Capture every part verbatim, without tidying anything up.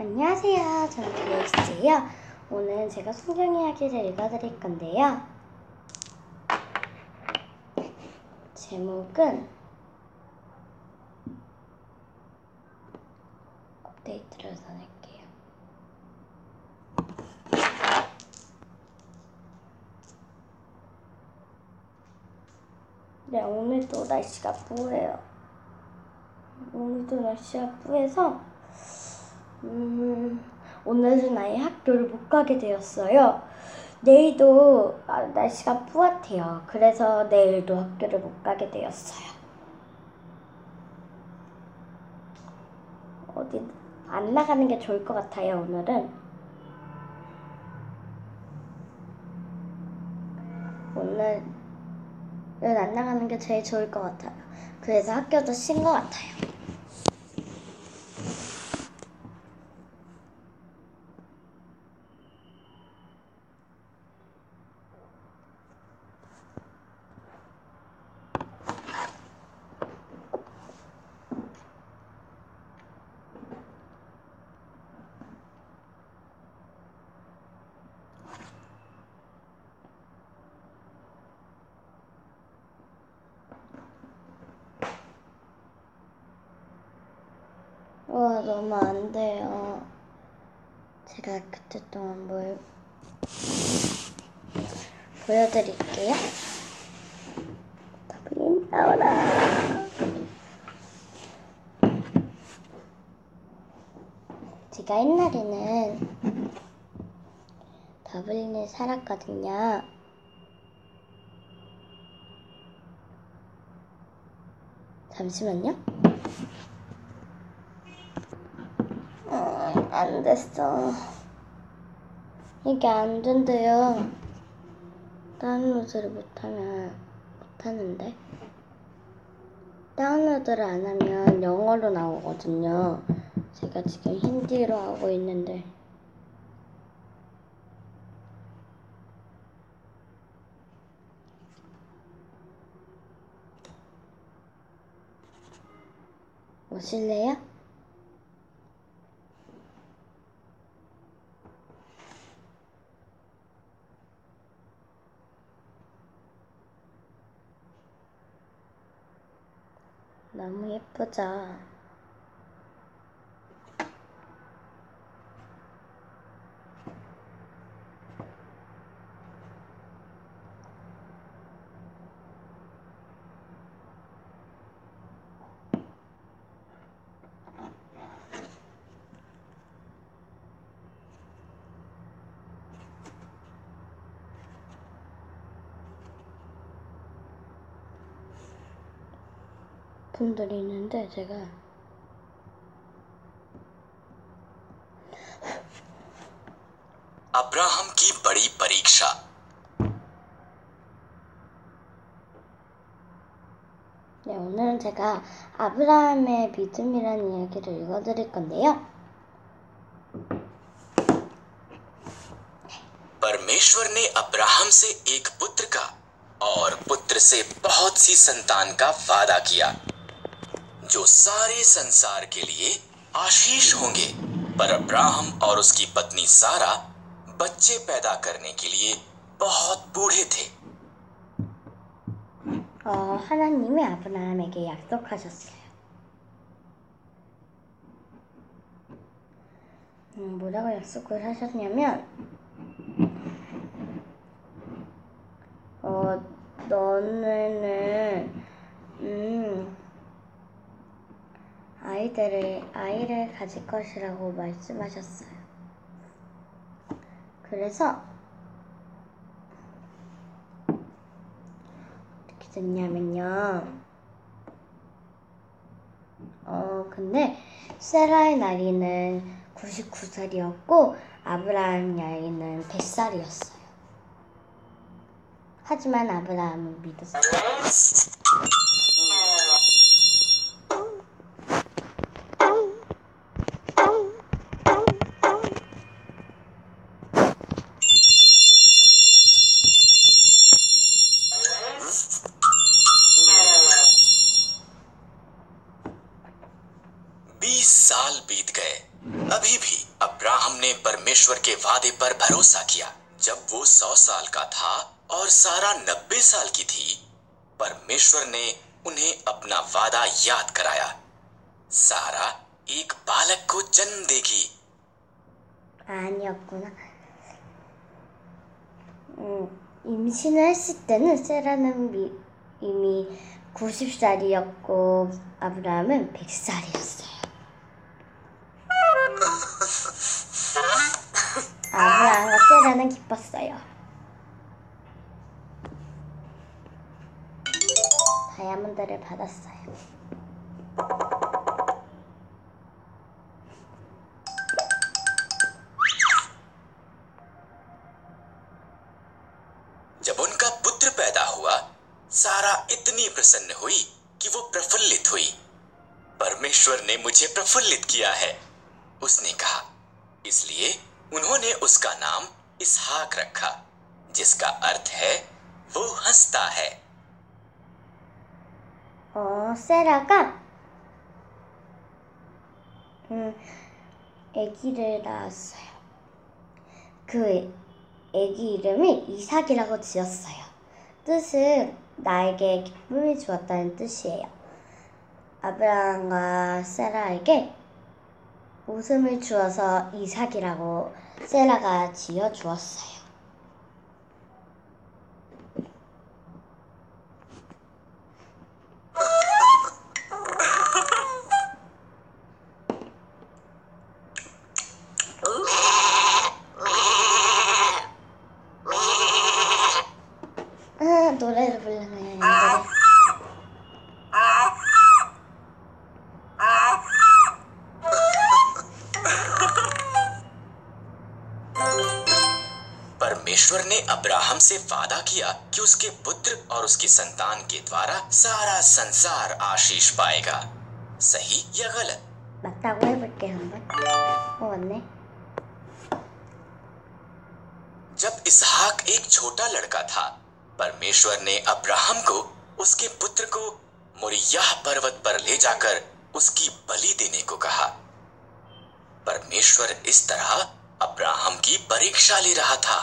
안녕하세요. 저는 그레이스예요. 오늘 제가 성경 이야기를 읽어드릴 건데요. 제목은 업데이트를 선할게요. 네, 오늘도 날씨가 뿌해요. 오늘도 날씨가 뿌해서 음, 오늘은 아예 학교를 못 가게 되었어요. 내일도 아, 날씨가 뿌옇대요. 그래서 내일도 학교를 못 가게 되었어요. 어디 안 나가는 게 좋을 것 같아요. 오늘은 오늘은 안 나가는 게 제일 좋을 것 같아요. 그래서 학교도 쉰 것 같아요. 와, 너무 안 돼요. 제가 그때 동안 뭘 보여드릴게요. 더블린 나와라. 제가 옛날에는 더블린에 살았거든요. 잠시만요. 어, 안 됐어. 이게 안 된대요. 다운로드를 못하면 못하는데 다운로드를 안 하면 영어로 나오거든요. 제가 지금 힌디로 하고 있는데 오실래요? 너무 예쁘죠? 분들이 있는데 제가 अब्राहम की बड़ी परीक्षा। 네, 오늘은 제가 아브라함의 믿음이라는 이야기를 읽어드릴 건데요. परमेश्वर ने अब्राहम से एक पुत्र का और पुत्र से बहुत सी संतान का वादा किया जो सारे संसार के लिए आशीष होंगे। पर अब्राहम और उसकी पत्नी सारा बच्चे पैदा करने के लिए बहुत बूढ़े थे। 어, 하나님이 아브라함에게 약속하셨어요. 음, 뭐라고 약속을 하셨냐면 어, 너는 음, 아이들을 아이를 가질 것이라고 말씀하셨어요. 그래서 어떻게 됐냐면요. 어, 근데 세라의 나이는 구십구 살이었고 아브라함 나이는 백 살이었어요. 하지만 아브라함은 믿었어요. बीस साल बीत गए। अभी भी अब्राहम ने परमेश्वर के वादे पर भरोसा किया। जब वो सौ साल का था और सारा नब्बे साल की थी, परमेश्वर ने उन्हें अपना वादा याद कराया। सारा एक बालक को जन्म देगी। 아니었구나. 음, 임신을 했을 때는 세라는 미, 이미 구십 살이었고 아브라함은 백 살이었어요. 아브라함과 세라는 기뻤어요. 다이아몬드를 받았어요. जब उनका पुत्र पैदा हुआ, सारा इतनी प्रसन्न हुई कि वो प्रफुल्लित हुई। परमेश्वर ने मुझे प्रफुल्लित किया है, उसने कहा। इसलिए उन्होंने उसका नाम इसहाक रखा, जिसका अर्थ है वो हंसता है। 어, 세라가 음, 아기를 낳았어요. 그 아기 이름을 이삭이라고 지었어요. 뜻은 나에게 기쁨을 주었다는 뜻이에요. 아브라함과 세라에게 웃음을 주어서 이삭이라고 세라가 지어 주었어요. 아, 노래를 불러놔요. 노래. परमेश्वर ने अब्राहम से वादा किया कि उसके पुत्र और उसकी संतान के द्वारा सारा संसार आशीष पाएगा। सही या गलत? 맞다고 해볼게 한번. 어, 맞네. जब इसहाक एक छोटा लड़का था, परमेश्वर ने अब्राहम को उसके पुत्र को मोरियाह पर्वत पर ले जाकर उसकी बलि देने को कहा। परमेश्वर इस तरह अब्राहम की परीक्षा ले रहा था।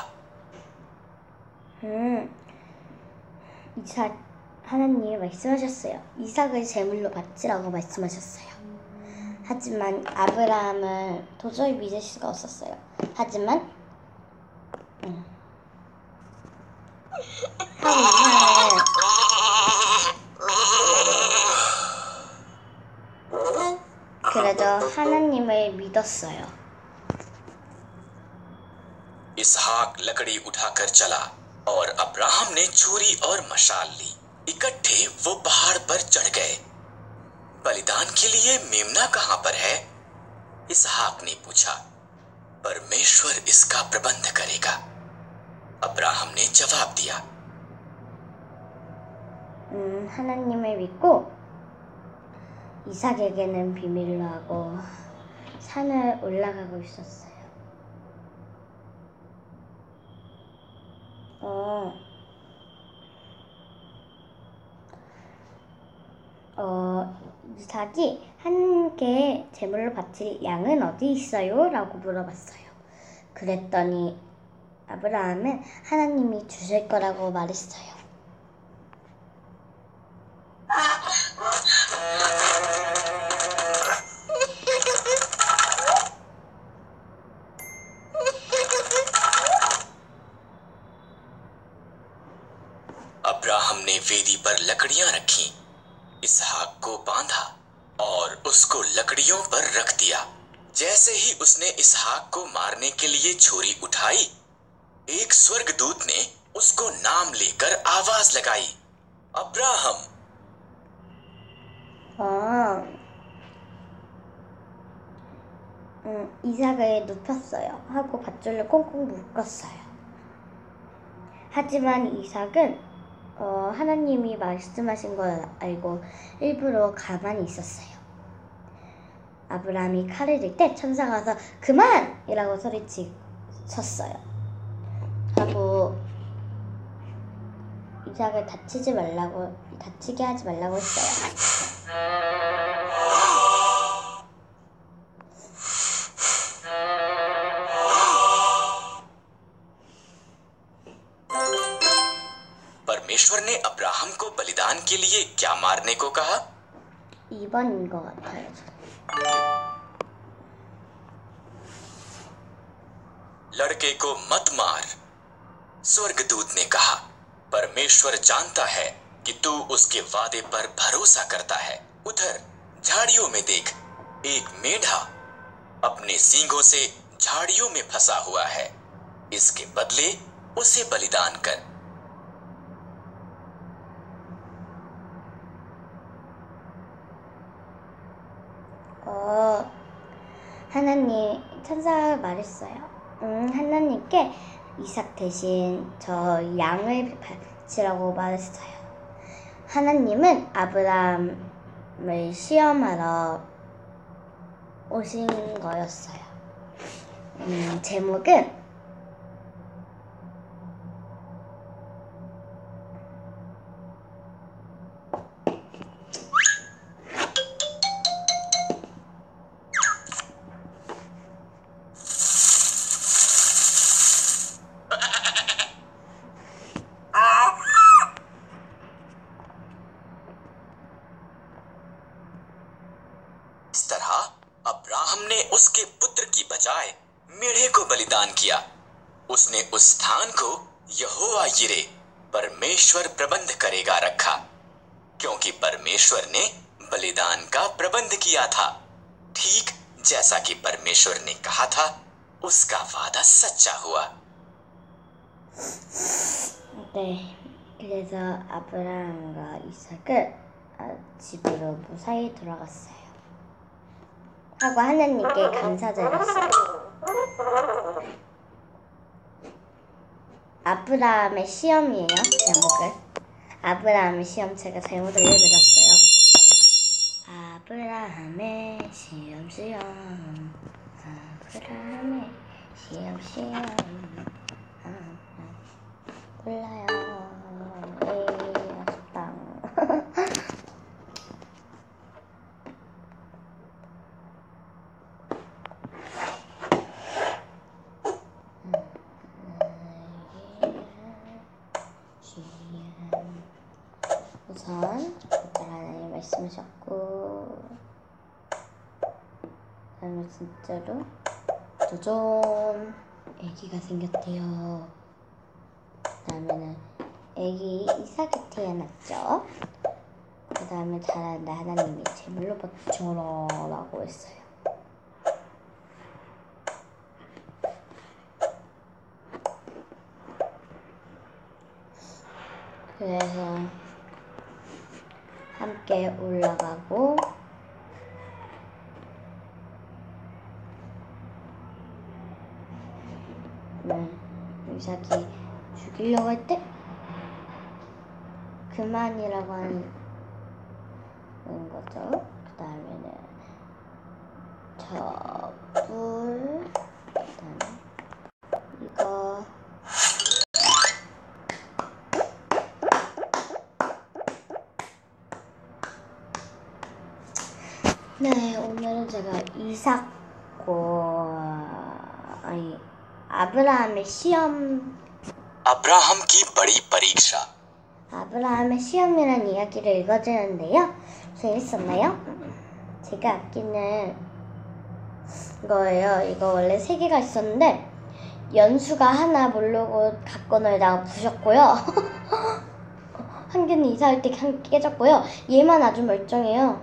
음, 이삭 하나님이 말씀하셨어요. 이삭을 제물로 바치라고 말씀하셨어요. 하지만 아브라함은 도저히 믿을 수가 없었어요. 하지만 음, 하나님은 그래도 하나님을 믿었어요. इसहाक लकड़ी उठाकर चला और अब्राहम ने छुरी और मशाल ली। इकट्ठे वो पहाड़ पर चढ़ गए। बलिदान के लिए मेमना कहाँ पर है? इसहाक ने पूछा। परमेश्वर इसका प्रबंध करेगा, अब्राहम ने जवाब दिया। 음, 하나님을 믿고 이삭에게는 비밀로 하고 산을 올라가고 있었어요. 어, 어, 이삭이 하나님께 제물로 바칠 양은 어디 있어요? 라고 물어봤어요. 그랬더니 아브라함은 하나님이 주실 거라고 말했어요. अब्राहम ने वेदी पर लकड़ियां रखी, इसहाक को बांधा और उसको लकड़ियों पर रख दिया। जैसे ही उसने इसहाक को मारने के लिए छुरी उठाई, एक स्वर्गदूत ने उसको नाम लेकर आवाज लगाई, अब्राहम। 어, 음, 이삭을 눕혔어요. 하고 밧줄을 꽁꽁 묶었어요. 하지만 이삭은 어, 하나님이 말씀하신 걸 알고 일부러 가만히 있었어요. 아브라함이 칼을 들 때 천사가 와서 그만! 이라고 소리쳤어요. 하고 이삭을 다치지 말라고, 다치게 하지 말라고 했어요. के लिए क्या मारने को कहा? 이 번인 것 같아요. लड़के को मत मार, स्वर्गदूत ने कहा। परमेश्वर जानता है कि तू उसके वादे पर भरोसा करता है। उधर झाड़ियों में देख, एक मेढा अपने सींगों से झाड़ियों में फंसा हुआ है। इसके बदले उसे बलिदान कर। 어, 하나님, 천사가 말했어요. 음, 하나님께 이삭 대신 저 양을 바치라고 말했어요. 하나님은 아브라함을 시험하러 오신 거였어요. 음, 제목은 इस तरह अब्राहम ने उसके पुत्र की बजाय मेढ़े को बलिदान किया। उसने उस स्थान को यहोवा यिरे, परमेश्वर प्रबंध करेगा रखा, क्योंकि परमेश्वर ने बलिदान का प्रबंध किया था। ठीक जैसा कि परमेश्वर ने कहा था, उसका वादा सच्चा हुआ। 네, 그래서 아브라함과 이삭은 집으로 무사히 돌아갔어요. 하고 하나님께 감사드렸어요. 아브라함의 시험이에요, 제목은. 아브라함의 시험 제가 잘못 알려드렸어요. 아브라함의 시험 시험 아브라함의 시험 시험 아, 몰라요. 에이, 아쉽다. 우선 하나님 말씀하셨고, 그다음에 진짜로 조좀 아기가 생겼대요. 그다음에는 아기 이삭이 태어났죠. 그다음에 자라는데 하나님이 제물로 바쳐라라고 했어요. 그래서 함께 올라가고 네, 이삭이 죽이려고 할 때 그만이라고 하는 거죠. 그 다음에는 저 불, 그 다음에 이거 네, 오늘은 제가 이삭과 아니 아브라함의 시험 अब्राहम की बड़ी परीक्षा। 아브라함의 시험이라는 이야기를 읽어주는데요. 재밌었나요? 제가 아끼는 거예요. 이거 원래 세 개가 있었는데 연수가 하나 모르고 갖고 놀다가 부셨고요. 한 개는 이사할 때 한 개 깨졌고요. 얘만 아주 멀쩡해요.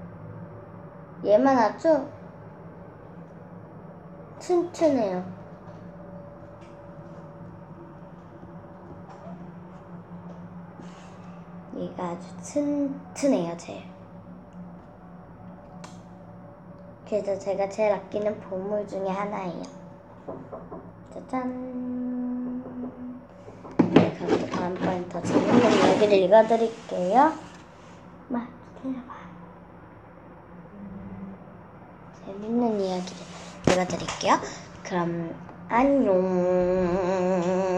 얘만 아주 튼튼해요. 얘가 아주 튼튼해요, 제일. 그래서 제가 제일 아끼는 보물 중에 하나예요. 짜잔. 네, 그럼 또 다음번에 더 재밌는 이야기를 읽어드릴게요. 막 기다려봐. 재밌는 이야기를 읽어드릴게요. 그럼 안녕.